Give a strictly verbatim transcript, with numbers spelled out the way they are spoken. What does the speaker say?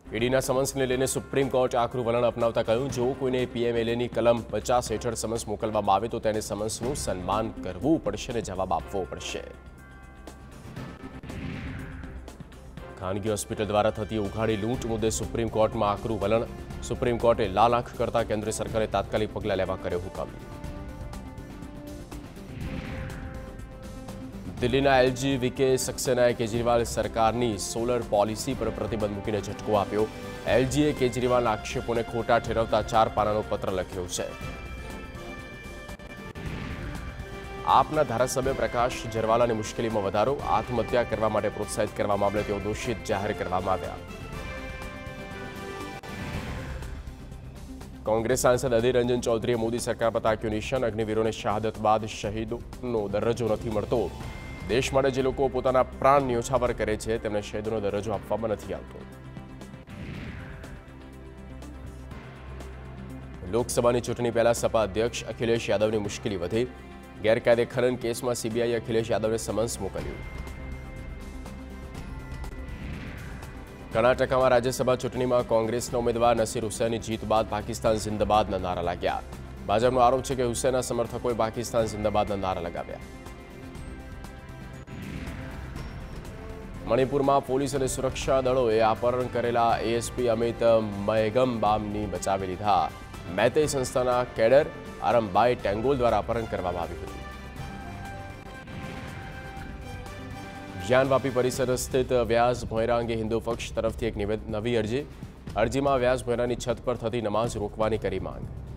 ઈડીના સમન્સને લઈને supreme court આકરું વલણ અપનાવતા કહ્યું, જો કોઈને પીએમએલએની કલમ પચાસ હેઠળ સમન્સ મોકલવામાં આવે તો તેને સમન્સનું સન્માન કરવું પડશે અને જવાબ આપવો પડશે। ખાનગી હોસ્પિટલ દ્વારા થતી ઉઘાડી લૂંટ મુદ્દે સુપ્રીમ કોર્ટમાં આકરું વલણ। સુપ્રીમ કોર્ટે લાલ આંખ કરતા કેન્દ્ર સરકારે તાત્કાલિક પગલાં લેવા કર્યો હુકમ। દિલ્હીના એલજી વીકે સક્સેનાએ કેજરીવાલ સરકારની સોલર પોલિસી પર પ્રતિબંધ મૂકીને ઝટકો આપ્યો। એલજીએ કેજરીવાલના આક્ષેપોને ખોટા ઠેરવતા ચાર પાનાનો પત્ર લખ્યો છે। આપના ધારાસભ્ય પ્રકાશ જરવાલાની મુશ્કેલીમાં વધારો, આત્મહત્યા કરવા માટે પ્રોત્સાહિત કરવા મામલે તેઓ દોષિત જાહેર કરવામાં આવ્યા। कांग्रेस सांसद अधीर रंजन चौधरीए मोदी सरकार पर ताक्यो निशान। अग्निवीरों शहादत बाद शहीदों दरजो नहीं मळतो। देश माटे जे लोको पोताना प्राण न्योछावर करे छे तेमने शहीदोनो दरजो आपवामां नथी आवतो। लोकसभानी चूंटणी पहला सपा अध्यक्ष अखिलेश यादवनी मुश्केली वधी। गैरकायदे खनन केसमां सीबीआईए अखिलेश यादवने समन्स मोकल्युं। कर्नाटकમાં રાજ્યસભા ચૂંટણીમાં કોંગ્રેસના ઉમેદવાર નસીર હુસૈનની જીત બાદ પાકિસ્તાન જિંદાબાદના નારા લાગ્યા। ભાજપનો આરોપ છે કે હુસૈનના સમર્થકોએ પાકિસ્તાન જિંદાબાદના નારા લગાવ્યા। મણિપુરમાં પોલીસ અને સુરક્ષા દળોએ અપહરણ કરેલા એએસપી અમિત મૈગમબામને બચાવી લીધા। મેતેઈ સંસ્થાના કેડર આરમબાઈ ટેંગોલ દ્વારા અપહરણ કરવામાં આવ્યું હતું। ज्ञानवापी परिसर स्थित व्यास भोयरा अंगे हिंदू पक्ष तरफ एक नवी अरजी। अरजी में व्यास भोयरा छत पर थती नमाज रोकवानी करी मांग।